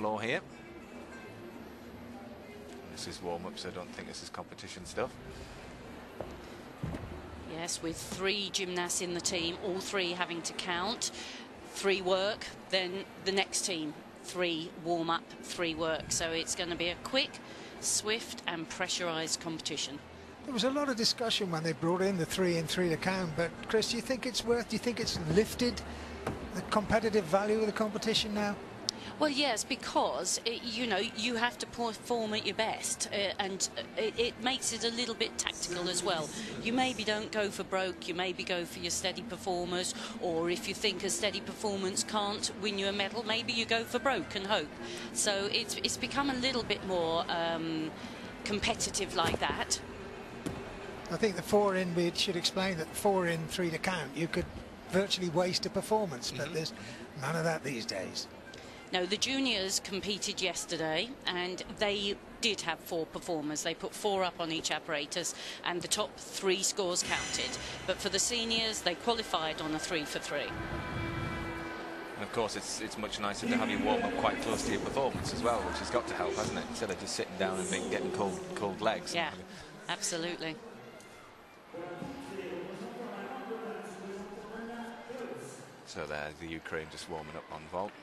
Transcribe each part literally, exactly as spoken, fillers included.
floor here. This is warm-up, so I don't think this is competition stuff. Yes, with three gymnasts in the team, all three having to count. Three work, then the next team, three warm-up, three work. So it's going to be a quick, swift and pressurised competition. There was a lot of discussion when they brought in the three and three to count, but Chris, do you think it's worth, do you think it's lifted the competitive value of the competition now? Well, yes, because, it, you know, you have to perform at your best, uh, and it, it makes it a little bit tactical as well. You maybe don't go for broke, you maybe go for your steady performers, or if you think a steady performance can't win you a medal, maybe you go for broke and hope. So it's, it's become a little bit more um, competitive like that. I think the four in, we should explain that four in, three to count, you could virtually waste a performance, but mm-hmm. there's none of that these days. No, the juniors competed yesterday and they did have four performers. They put four up on each apparatus and the top three scores counted. But for the seniors, they qualified on a three for three. And of course, it's, it's much nicer to have you warm up quite close to your performance as well, which has got to help, hasn't it? Instead of just sitting down and being, getting cold, cold legs. Yeah, absolutely. So there's the Ukraine just warming up on vault.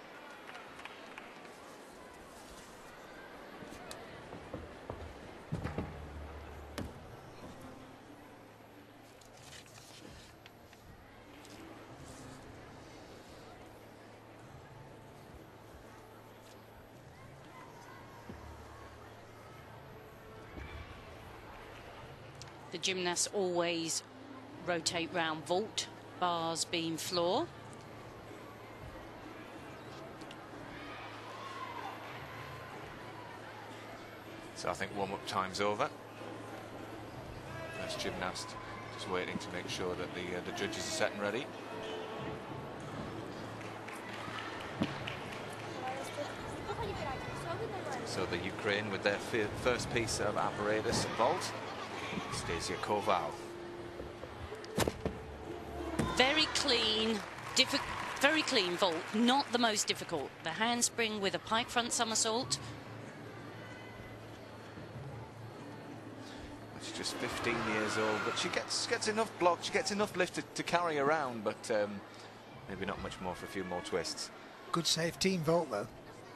The gymnasts always rotate round vault, bars, beam, floor. So I think warm-up time's over. First gymnast just waiting to make sure that the, uh, the judges are set and ready. So the Ukraine with their first piece of apparatus vault. Stasia Koval. Very clean, very clean vault, not the most difficult. The handspring with a pike front somersault. She's just fifteen years old, but she gets gets enough block, she gets enough lift to, to carry around, but um, maybe not much more for a few more twists. Good safe team vault though.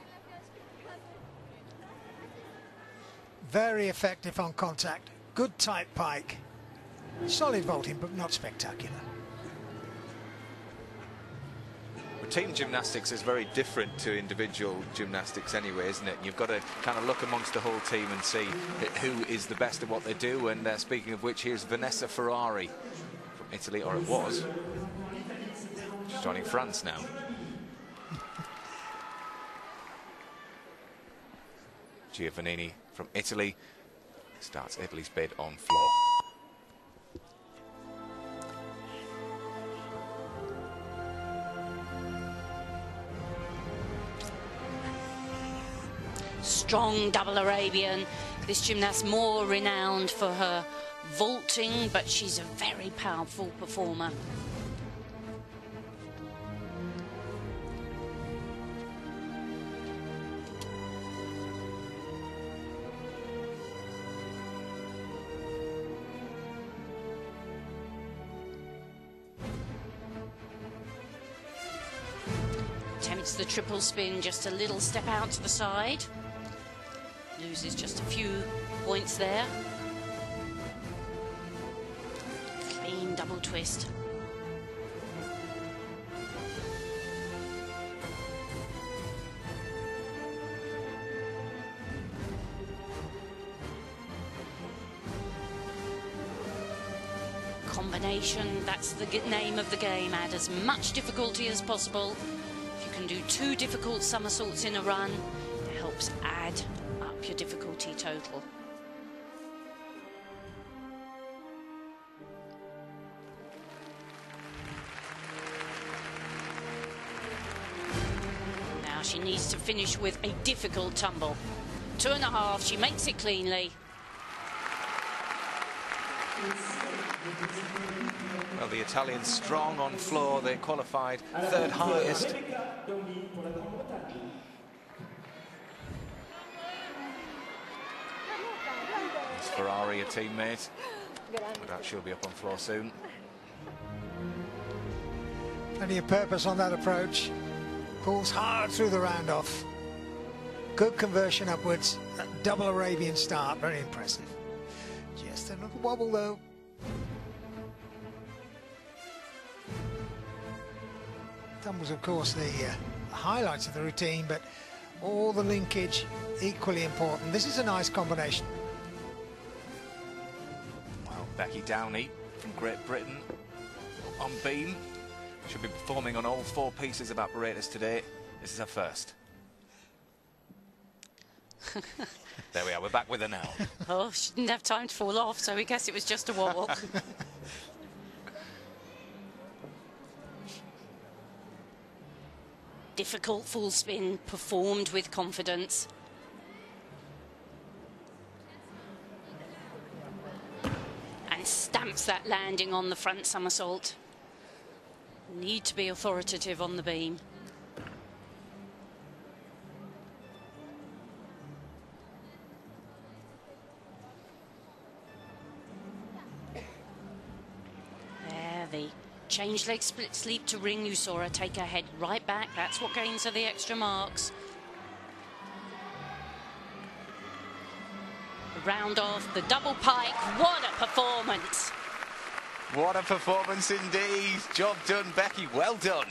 Very effective on contact. Good tight pike. Solid vaulting, but not spectacular. Well, team gymnastics is very different to individual gymnastics anyway, isn't it? You've got to kind of look amongst the whole team and see who is the best at what they do. And uh, speaking of which, here's Vanessa Ferrari from Italy, or it was. She's joining France now. Giovannini from Italy starts Italy's bid on floor. Strong double Arabian. This gymnast more renowned for her vaulting, but she's a very powerful performer. Attempts the triple spin, just a little step out to the side. Loses just a few points there. Clean double twist. Combination, that's the name of the game. Add as much difficulty as possible. If you can do two difficult somersaults in a run, it helps add up your difficulty total. Now she needs to finish with a difficult tumble. Two and a half, she makes it cleanly. Well, the Italians strong on floor. They qualified third highest. Ferrari, a teammate. But she'll be up on floor soon. Plenty of purpose on that approach. Pulls hard through the round off. Good conversion upwards. That double Arabian start, very impressive. Just a little wobble though. Tumbles, of course, the uh, highlights of the routine, but all the linkage equally important. This is a nice combination. Well, Becky Downey from Great Britain on beam. She'll be performing on all four pieces of apparatus today. This is her first. There we are, we're back with her now. Oh, she didn't have time to fall off, so we guess it was just a wobble. Difficult full spin, performed with confidence. And stamps that landing on the front somersault. Need to be authoritative on the beam. There, the change leg split sleep to ring. You saw her take her head right back. That's what gains her the extra marks. The round off, the double pike. What a performance! What a performance indeed. Job done, Becky. Well done.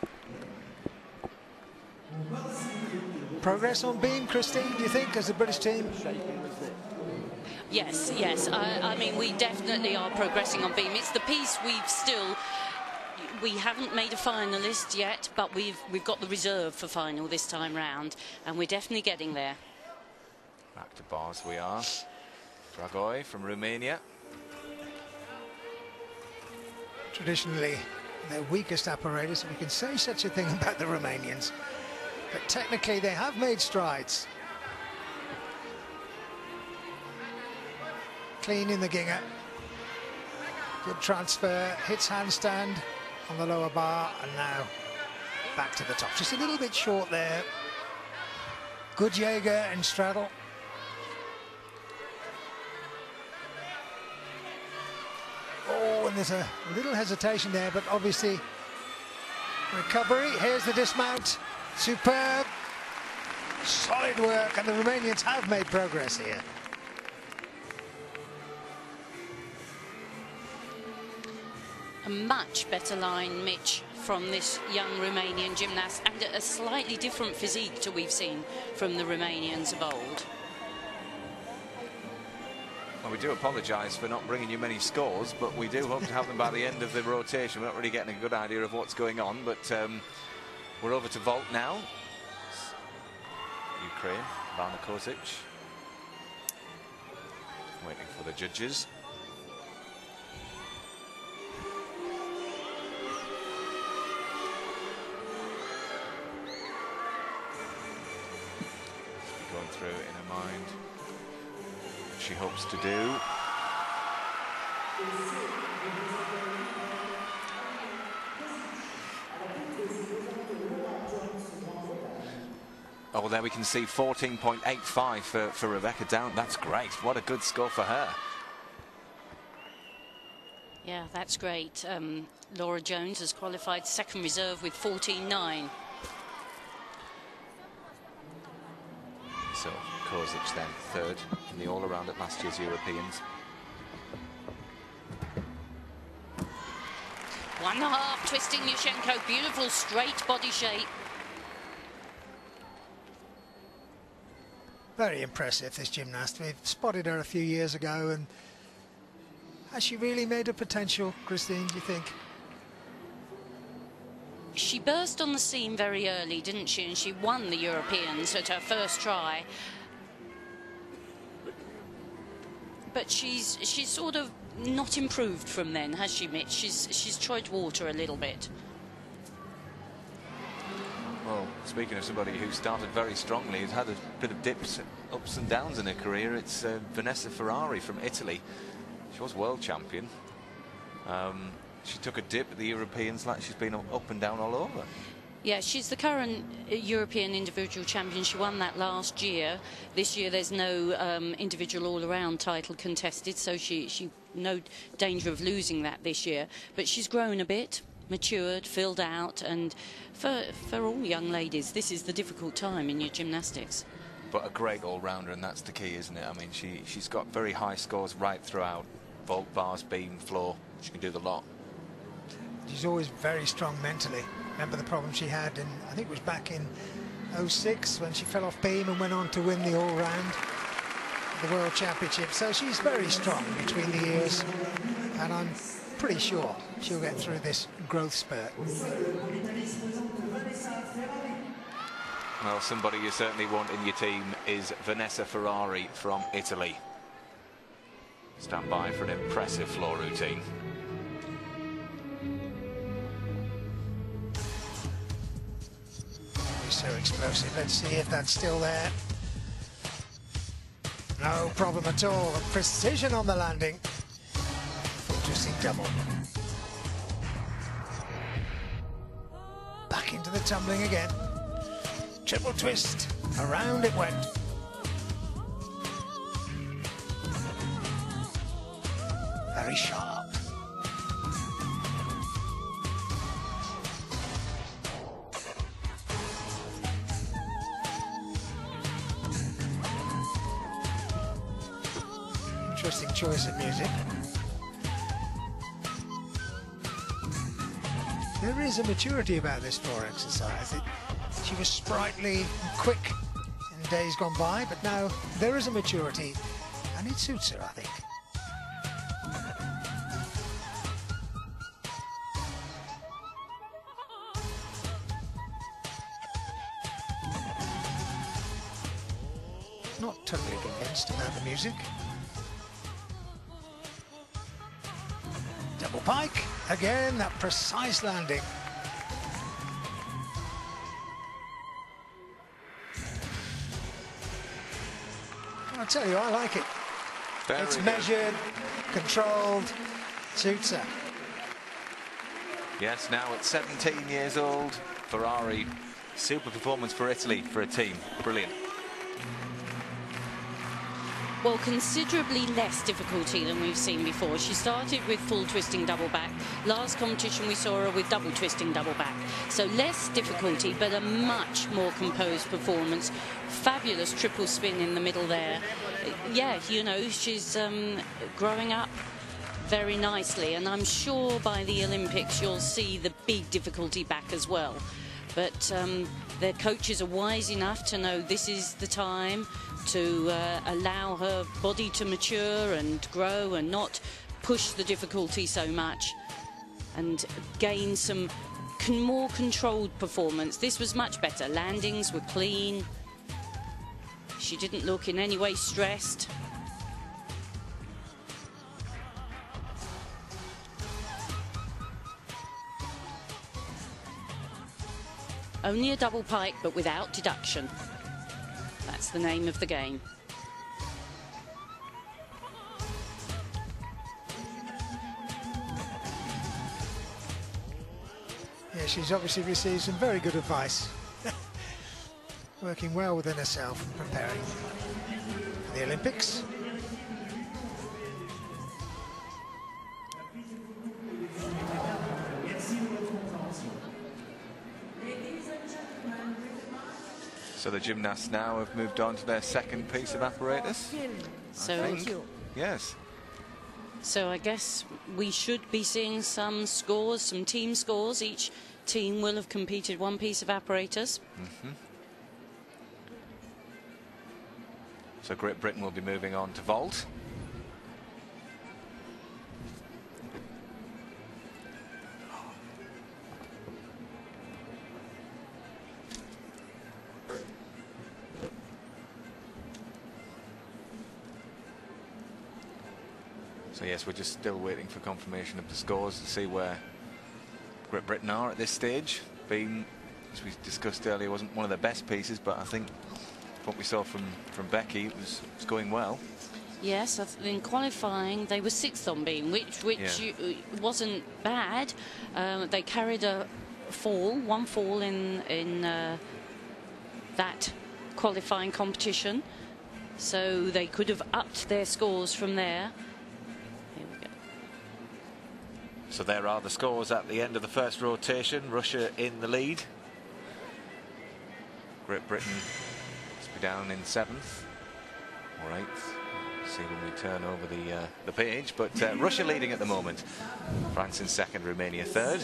Progress on beam, Christine, do you think, as a British team? Yes, yes. I, I mean, we definitely are progressing on beam. It's the piece we've still... We haven't made a finalist yet, but we've we've got the reserve for final this time round, and we're definitely getting there. Back to bars we are. Dragoi from Romania. Traditionally, their weakest apparatus, if we can say such a thing about the Romanians. But technically, they have made strides. Clean in the Ginger. Good transfer, hits handstand on the lower bar, and now back to the top. Just a little bit short there. Good Jaeger and straddle. Oh, and there's a little hesitation there, but obviously recovery. Here's the dismount. Superb. Solid work, and the Romanians have made progress here. A much better line, Mitch, from this young Romanian gymnast, and a slightly different physique to we've seen from the Romanians of old. Well, we do apologise for not bringing you many scores, but we do hope to have them by the end of the rotation. We're not really getting a good idea of what's going on, but um, we're over to vault now. Ukraine, Vana Kozic. Waiting for the judges. Going through in her mind what she hopes to do. Oh, there we can see fourteen point eight five for, for Rebecca Down. That's great. What a good score for her. Yeah, that's great. Um, Laura Jones has qualified second reserve with fourteen nine. So Kozic then third in the all-around at last year's Europeans. One and a half, twisting Yushenko. Beautiful straight body shape. Very impressive, this gymnast. We've spotted her a few years ago, and has she really made her potential, Christine, do you think? She burst on the scene very early, didn't she? And she won the Europeans at her first try. But she's she's sort of not improved from then, has she, Mitch? She's she's tried water a little bit. Well, speaking of somebody who started very strongly, who's had a bit of dips, ups and downs in her career, it's uh, Vanessa Ferrari from Italy. She was world champion. Um, she took a dip at the Europeans, like she's been up and down all over. Yeah, she's the current European individual champion. She won that last year. This year there's no um, individual all-around title contested, so she, she no danger of losing that this year. But she's grown a bit, matured, filled out, and for, for all young ladies, this is the difficult time in your gymnastics. But a great all-rounder, and that's the key, isn't it? I mean, she, she's got very high scores right throughout. Vault, bars, beam, floor. She can do the lot. She's always very strong mentally. Remember the problem she had in, I think it was back in oh six when she fell off beam and went on to win the all-round, the World Championship. So she's very strong between the ears, and I'm pretty sure she'll get through this growth spurt. Well, somebody you certainly want in your team is Vanessa Ferrari from Italy. Stand by for an impressive floor routine. So explosive. Let's see if that's still there. No problem at all. Precision on the landing. Full twisting double. Back into the tumbling again. Triple twist. Around it went. Very sharp. Interesting choice of music. There is a maturity about this floor exercise. It, she was sprightly and quick in days gone by, but now there is a maturity, and it suits her, I think. Not totally convinced about the music. Double pike, again, that precise landing. I'll tell you, I like it. Very it's good. measured, controlled, suits her. Yes, now at seventeen years old, Ferrari, super performance for Italy, for a team. Brilliant. Well, considerably less difficulty than we've seen before. She started with full twisting double back. Last competition we saw her with double twisting double back. So less difficulty, but a much more composed performance. Fabulous triple spin in the middle there. Yeah, you know, she's um, growing up very nicely, and I'm sure by the Olympics you'll see the big difficulty back as well. But um, their coaches are wise enough to know this is the time to uh, allow her body to mature and grow and not push the difficulty so much and gain some con more controlled performance. This was much better. Landings were clean. She didn't look in any way stressed. Only a double pike, but without deduction. That's the name of the game. Yeah, she's obviously received some very good advice. Working well within herself and preparing for the Olympics. So the gymnasts now have moved on to their second piece of apparatus. So, I think. Yes. So I guess we should be seeing some scores, some team scores. Each team will have competed one piece of apparatus. Mm-hmm. So Great Britain will be moving on to vault. So yes, we're just still waiting for confirmation of the scores to see where Great Britain are at this stage. Beam, as we discussed earlier, wasn't one of their best pieces, but I think what we saw from, from Becky was, was going well. Yes, in qualifying they were sixth on beam, which which Yeah. you, wasn't bad. Um, they carried a fall, one fall in in uh, that qualifying competition, so they could have upped their scores from there. Here we go. So there are the scores at the end of the first rotation. Russia in the lead. Great Britain must be down in seventh. All right. See when we turn over the uh, the page, but uh, Russia leading at the moment. France in second, Romania third.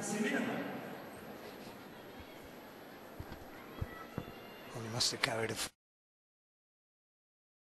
Well, he must have carried a